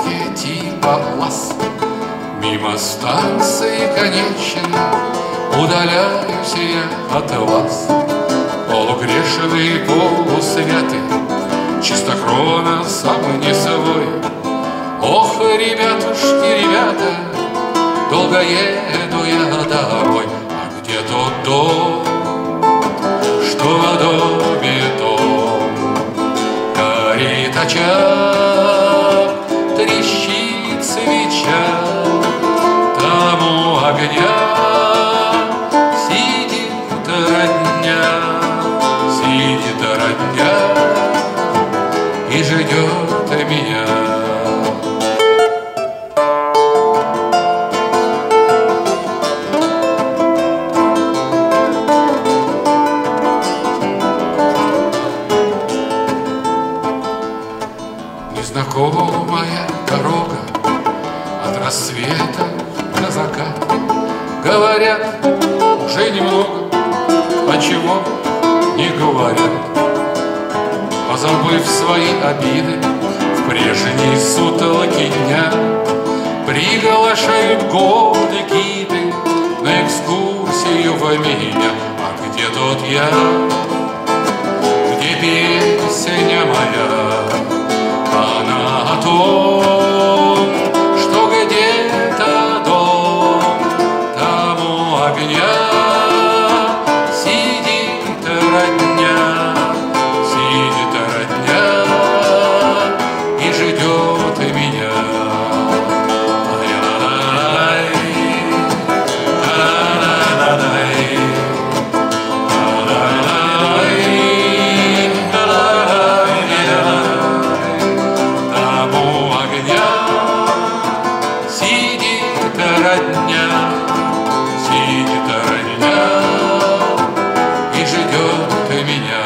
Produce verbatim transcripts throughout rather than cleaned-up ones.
марки типа ЛАЗ. Мимо станции конечен удаляюсь я от вас. Полугрешный, полусвятый, чистокровно сам не свой. Ох, ребятушки, ребята, долго еду я домой. А где тот дом, что в доме том? Горит очаг, трещит свеча, там у огня сидит родня, сидит родня и ждет меня. Незнакомая дорога от рассвета до заката. Говорят, уже немного, а чего не говорят. Позабыв свои обиды в прежней сутолоке дня, приглашают годы гиды на экскурсию в меня. А где тот я, где песня моя? Она о том, что где-то дом, там у огня сидит родня, сидит родня и ждет меня. Родня, сидит родня и ждет меня.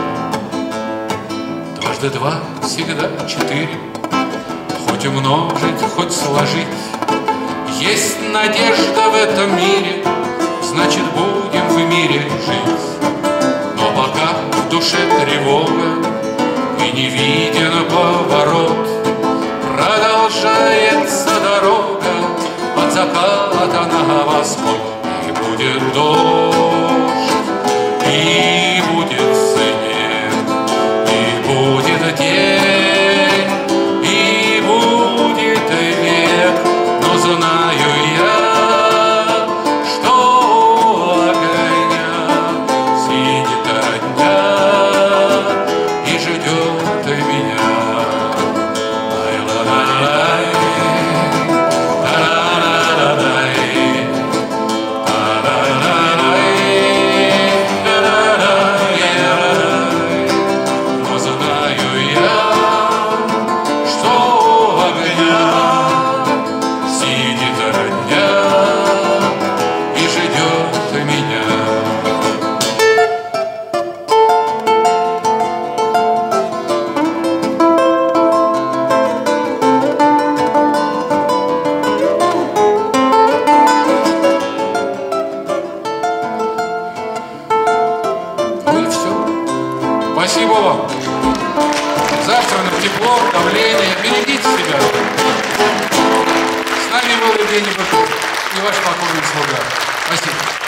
Дважды два всегда четыре, хоть умножить, хоть сложить. Есть надежда в этом мире, значит, будем в мире жить. Но пока в душе тревога и не виден поворот, продолжается дорога от заката на восход. И будет дождь, и будет снег, и будет день, и будет век. Но знаю я, что у огня сидит родня и ждет меня. Спасибо вам. Завтра на тепло, давление. Берегите себя. С нами был Евгений Быков и ваш покорный слуга. Спасибо.